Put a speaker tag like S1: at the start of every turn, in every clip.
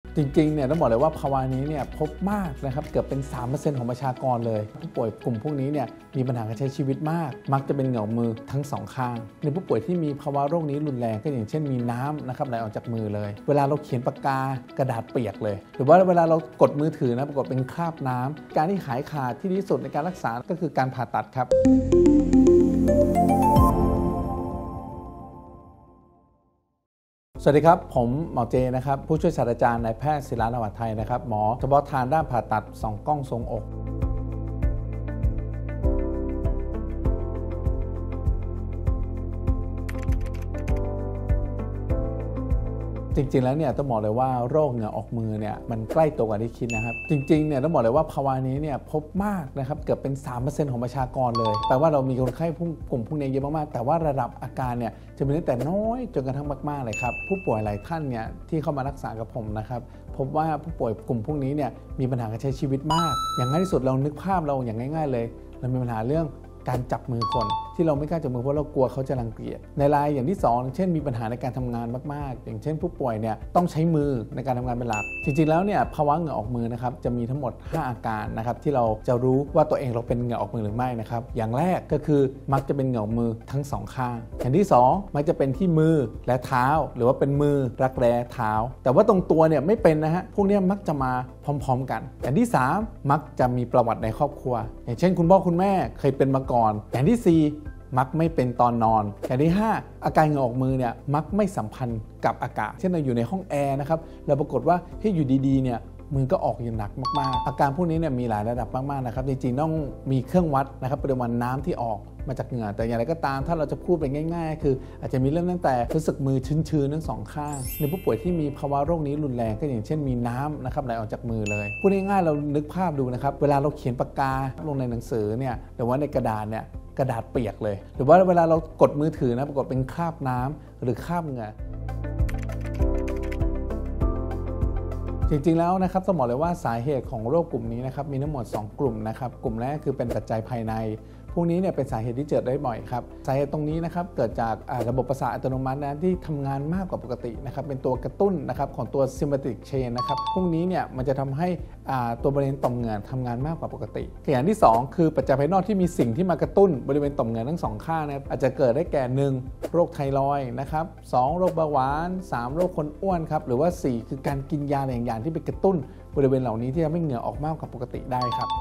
S1: จริงๆเนี่ยต้องบอกเลยว่าภาวะนี้เนี่ยพบมากนะครับเกือบเป็น 3% ของประชากรเลยผู้ป่วยกลุ่มพวกนี้เนี่ยมีปัญหาการใช้ชีวิตมากมักจะเป็นเหงามือทั้งสองข้างในผู้ป่วยที่มีภาวะโรคนี้รุนแรงก็อย่างเช่นมีน้ำนะครับไหลออกจากมือเลยเวลาเราเขียนปากกากระดาษเปียกเลยหรือว่าเวลาเรากดมือถือนะปรากฏเป็นคราบน้ำการที่หายขาดที่ดีที่สุดในการรักษาก็คือการผ่าตัดครับสวัสดีครับผมหมอเจนะครับผู้ช่วยศาสตราจารย์นายแพทย์ศิลานวัฒน์ไทยนะครับหมอเฉพาะทางด้านผ่าตัด2 กล้องทรงอกจริงๆแล้วเนี่ยต้องบอกเลยว่าโรคเหงื่อออกมือเนี่ยมันใกล้ตัวกว่าที่คิดนะครับจริงๆเนี่ยต้องบอกเลยว่าภาวะนี้เนี่ยพบมากนะครับเกือบเป็น 3% ของประชากรเลยแปลว่าเรามีคนไข้กลุ่มพวกนี้เยอะมากๆแต่ว่าระดับอาการเนี่ยจะมีตั้งแต่น้อยจนกระทั่งมากๆเลยครับผู้ป่วยหลายท่านเนี่ยที่เข้ามารักษากับผมนะครับพบว่าผู้ป่วยกลุ่มพวกนี้เนี่ยมีปัญหาการใช้ชีวิตมากอย่างง่ายที่สุดเรานึกภาพเราอย่างง่ายๆเลยเรามีปัญหาเรื่องการจับมือคนที่เราไม่กล้าจับมือเพราะเรากลัวเขาจะรังเกียจในรายอย่างที่2เช่นมีปัญหาในการทำงานมากๆอย่างเช่นผู้ป่วยเนี่ยต้องใช้มือในการทำงานเป็นหลักจริงๆแล้วเนี่ยภาวะเหงื่อออกมือนะครับจะมีทั้งหมด5อาการนะครับที่เราจะรู้ว่าตัวเองเราเป็นเหงื่อออกมือหรือไม่นะครับอย่างแรกก็คือมักจะเป็นเหงื่อมือทั้ง2ข้างอย่างที่2มักจะเป็นที่มือและเท้าหรือว่าเป็นมือรักแร้เท้าแต่ว่าตรงตัวเนี่ยไม่เป็นนะฮะพวกนี้มักจะมาพร้อมๆกันอย่างที่3มักจะมีประวัติในครอบครัวอย่างเช่นคุณพ่อคุณแม่เคยเป็นมาก่อนอย่างที่4มักไม่เป็นตอนนอนอย่างที่5อาการเหงื่อออกมือเนี่ยมักไม่สัมพันธ์กับอากาศเช่นเราอยู่ในห้องแอร์นะครับเราปรากฏว่าอยู่ดีๆเนี่ยมือก็ออกอย่างหนักมากๆอาการพวกนี้เนี่ยมีหลายระดับมากๆนะครับจริงๆต้องมีเครื่องวัดนะครับปริมาณน้ำที่ออกมาจากเหงื่อแต่อย่างไรก็ตามถ้าเราจะพูดไปง่ายๆคืออาจจะมีเรื่องตั้งแต่รู้สึกมือชื้นๆทั้งสองข้างในผู้ป่วยที่มีภาวะโรคนี้รุนแรงก็อย่างเช่นมีน้ำนะครับไหลออกจากมือเลยพูดง่ายๆเรานึกภาพดูนะครับเวลาเราเขียนปากกาลงในหนังสือเนี่ยหรือว่าในกระดาษเนี่ยกระดาษเปียกเลยหรือว่าเวลาเรากดมือถือนะปรากฏเป็นคราบน้ำหรือคราบเหงื่อจริงๆแล้วนะครับต้องบอกเลยว่าสาเหตุของโรคกลุ่มนี้นะครับมีทั้งหมด2กลุ่มนะครับกลุ่มแรกคือเป็นปัจจัยภายในพวกนี้เนี่ยเป็นสาเหตุที่เจอได้บ่อยครับสาเหตุตรงนี้นะครับเกิดจากระบบประสาทอัตโนมัตินะที่ทำงานมากกว่าปกตินะครับเป็นตัวกระตุ้นนะครับของตัว sympathetic chain นะครับพวกนี้เนี่ยมันจะทำให้ตัวบริเวณต่อมเหงื่อทำงานมากกว่าปกติอย่างที่2คือปัจจัยภายนอกที่มีสิ่งที่มากระตุ้นบริเวณต่อมเหงื่อทั้ง2ข้างนะครับอาจจะเกิดได้แก่1โรคไทรอยด์นะครับ2โรคเบาหวาน3โรคคนอ้วนครับหรือว่า4คือการกินยาอะไรอย่างที่ไปกระตุ้นบริเวณเหล่านี้ที่ทำให้เหงื่อออกมากกว่าปกติได้ครับ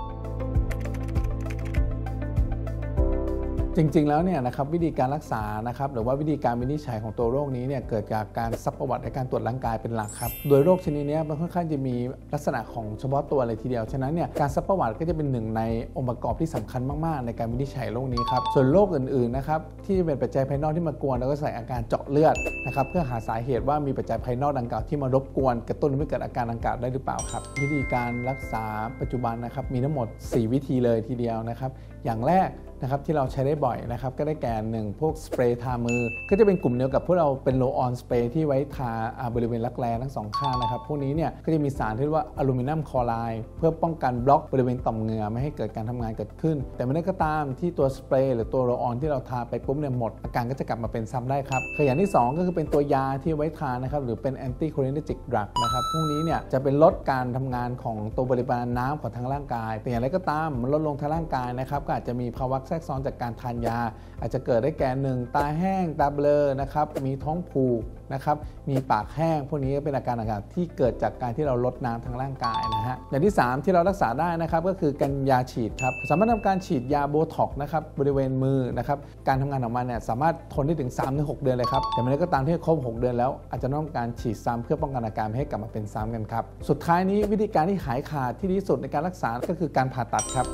S1: จริงๆแล้วเนี่ยนะครับวิธีการรักษานะครับหรือว่าวิธีการวินิจฉัยของตัวโรคนี้เนี่ยเกิดจากการซักประวัติในการตรวจร่างกายเป็นหลักครับโดยโรคชนิดนี้มันค่อนข้างจะมีลักษณะของเฉพาะตัวเลยทีเดียวฉะนั้นเนี่ยการซักประวัติก็จะเป็นหนึ่งในองค์ประกอบที่สำคัญมากๆในการวินิจฉัยโรคนี้ครับส่วนโรคอื่นๆนะครับที่เป็นปัจจัยภายนอกที่มากวนเราก็ใส่อาการเจาะเลือดนะครับเพื่อหาสาเหตุว่ามีปัจจัยภายนอกดังกล่าวที่มารบกวนกระตุ้นให้เกิดอาการดังกล่าวได้หรือเปล่าครับวิธีการรักษาปัจจุบันนะครับมีทั้งหมด4วิธีเลยทีเดียวนะครับอย่างแรกนะครับที่เราใช้ได้บ่อยนะครับก็ได้แก่1พวกสเปรย์ทามือก็จะเป็นกลุ่มเดียวกับพวกเราเป็นโรลออนสเปรย์ที่ไว้ทาบริเวณรักแร้ทั้ง2ข้างนะครับพวกนี้เนี่ยก็จะมีสารที่เรียกว่าอลูมิเนียมคลอไรด์เพื่อป้องกันบล็อกบริเวณต่อมเหงื่อไม่ให้เกิดการทำงานเกิดขึ้นแต่ไม่ได้ก็ตามที่ตัวสเปรย์หรือตัวโรลออนที่เราทาไปปุ๊บเนี่ยหมดอาการก็จะกลับมาเป็นซ้ำได้ครับอย่างที่2ก็คือเป็นตัวยาที่ไว้ทานะครับหรือเป็นแอนตี้โคลินเนจิกดรักนะครับพวกนี้เนี่ยจะเป็นลดการทำงานของตัวปริมาณน้ำของทางร่างกายแต่อย่างไรก็ตามมันลดลงทางร่างกายนะครับก็อาจจะมีภาวะแทรกซ้อนจากการทานยาอาจจะเกิดได้แก่1ตาแห้งตาเบลอนะครับมีท้องผูกนะครับมีปากแห้งพวกนี้เป็นอาการต่างๆที่เกิดจากการที่เราลดน้ำทางร่างกายนะฮะอย่างที่3ที่เรารักษาได้นะครับก็คือการยาฉีดครับสามารถทำการฉีดยาโบท็อกซ์นะครับบริเวณมือนะครับการทำงานของมันเนี่ยสามารถทนได้ถึง 3-6 เดือนเลยครับแต่ไม่ได้ก็ตามที่ครบ6 เดือนแล้วอาจจะต้องการฉีดซ้ำเพื่อป้องกันอาการไม่ให้กลับมาเป็นซ้ำกันครับสุดท้ายนี้วิธีการที่หายขาดที่ดีที่สุดในการรักษาก็คือการผ่าตัดครับ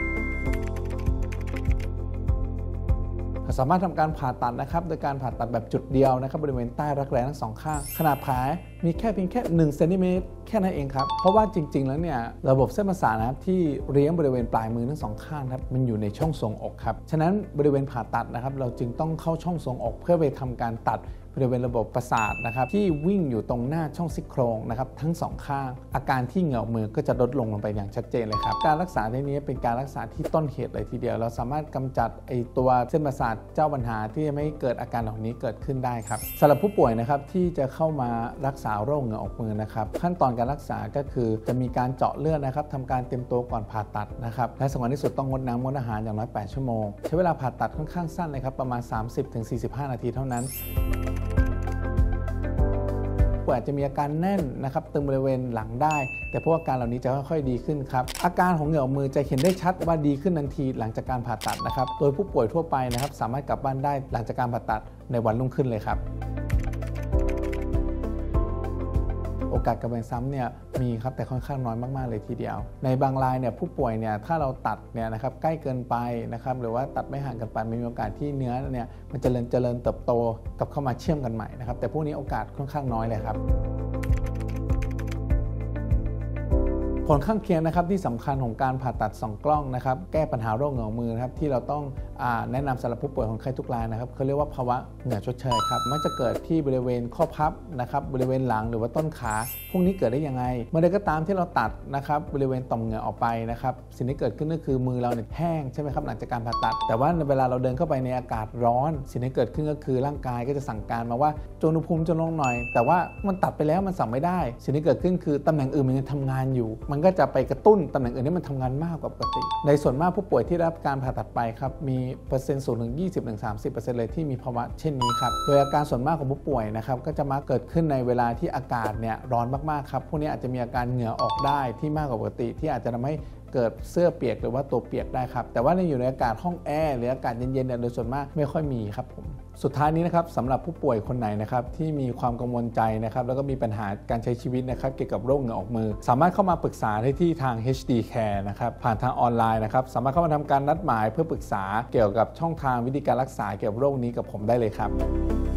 S1: สามารถทำการผ่าตัดนะครับโดยการผ่าตัดแบบจุดเดียวนะครับบริเวณใต้รักแร้ทั้ง2ข้างขนาดแผลมีเพียงแค่1เซนติเมตรแค่นั้นเองครับเพราะว่าจริงๆแล้วเนี่ยระบบเส้นประสาทนะครับที่เลี้ยงบริเวณปลายมือทั้ง2ข้างครับมันอยู่ในช่องทรวงอกครับฉะนั้นบริเวณผ่าตัดนะครับเราจึงต้องเข้าช่องทรวงอกเพื่อไปทำการตัดบริเวณระบบประสาทนะครับที่วิ่งอยู่ตรงหน้าช่องซี่โครงนะครับทั้ง2ข้างอาการที่เหงื่อออกมือก็จะลดลงไปอย่างชัดเจนเลยครับการรักษาในนี้เป็นการรักษาที่ต้นเหตุเลยทีเดียวเราสามารถกำจัดตัวเส้นประสาทเจ้าปัญหาที่จะไม่ให้เกิดอาการเหล่านี้เกิดขึ้นได้ครับสำหรับผู้ป่วยนะครับที่จะเข้ามารักษาโรคเหงื่อออกมือนะครับขั้นตอนการรักษาก็คือจะมีการเจาะเลือดนะครับทำการเตรียมตัวก่อนผ่าตัดนะครับและสำคัญที่สุดต้องงดน้ำงดอาหารอย่างน้อย8 ชั่วโมงใช้เวลาผ่าตัดค่อนข้างสั้นเลยครับประมาณ 30-45 นาทีเท่านั้นอาจจะมีอาการแน่นนะครับตึงบริเวณหลังได้แต่พวกอาการเหล่านี้จะค่อยๆดีขึ้นครับอาการของเหงื่อออกมือจะเห็นได้ชัดว่าดีขึ้นทันทีหลังจากการผ่าตัดนะครับโดยผู้ป่วยทั่วไปนะครับสามารถกลับบ้านได้หลังจากการผ่าตัดในวันรุ่งขึ้นเลยครับโอกาสกลับมาซ้ำเนี่ยมีครับแต่ค่อนข้างน้อยมากๆเลยทีเดียวในบางรายเนี่ยผู้ป่วยเนี่ยถ้าเราตัดเนี่ยนะครับใกล้เกินไปนะครับหรือว่าตัดไม่ห่างกันไปมีโอกาสที่เนื้อเนี่ยมันเจริญเติบโตกลับเข้ามาเชื่อมกันใหม่นะครับแต่พวกนี้โอกาสค่อนข้างน้อยเลยครับผลข้างเคียงนะครับที่สำคัญของการผ่าตัด2 กล้องนะครับแก้ปัญหาโรคเหงื่อออกมือนะครับที่เราต้องแนะนำสำหรับผู้ป่วยคนไข้ทุกรายนะครับเขาเรียกว่าภาวะเหงื่อชดเชยครับมักจะเกิดที่บริเวณข้อพับนะครับบริเวณหลังหรือว่าต้นขาพวกนี้เกิดได้ยังไงเมื่อใดก็ตามที่เราตัดนะครับบริเวณต่อมเหงื่อออกไปนะครับสิ่งที่เกิดขึ้นก็คือมือเราเนี่ยแห้งใช่ไหมครับหลังจากการผ่าตัดแต่ว่าเวลาเราเดินเข้าไปในอากาศร้อนสิ่งที่เกิดขึ้นก็คือร่างกายก็จะสั่งการมาว่าอุณหภูมิจะลงหน่อยแต่ว่ามันตัดไปแล้วมันสั่งไม่ได้สิ่งที่เกิดขึ้นคือตำแหน่งอื่นมันยังทำงานอยู่มันก็จะไปกระตุ้นตำแหน่งอื่นที่มันทำงานมากกว่าปกติในส่วนมากผู้ป่วยที่ได้รับการผ่าตัดไปครับมีเปอร์เซ็นต์สูงถึง 20-30% เลยที่มีภาวะเช่นนี้ครับโดยอาการส่วนมากของผู้ป่วยนะครับก็จะมาเกิดขึ้นในเวลาที่อากาศเนี่ยร้อนมากๆครับพวกนี้อาจจะมีอาการเหงื่อออกได้ที่มากกว่าปกติที่อาจจะทำให้เกิดเสื้อเปียกหรือว่าตัวเปียกได้ครับแต่ว่าในอยู่ในอากาศห้องแอร์หรืออากาศเย็นๆเนี่ยโดยส่วนมากไม่ค่อยมีครับผมสุดท้ายนี้นะครับสำหรับผู้ป่วยคนไหนนะครับที่มีความกังวลใจนะครับแล้วก็มีปัญหาการใช้ชีวิตนะครับเกี่ยวกับโรคเหงื่อออกมือสามารถเข้ามาปรึกษาได้ที่ทาง HD Care นะครับผ่านทางออนไลน์นะครับสามารถเข้ามาทำการนัดหมายเพื่อปรึกษาเกี่ยวกับช่องทางวิธีการรักษาเกี่ยวกับโรคนี้กับผมได้เลยครับ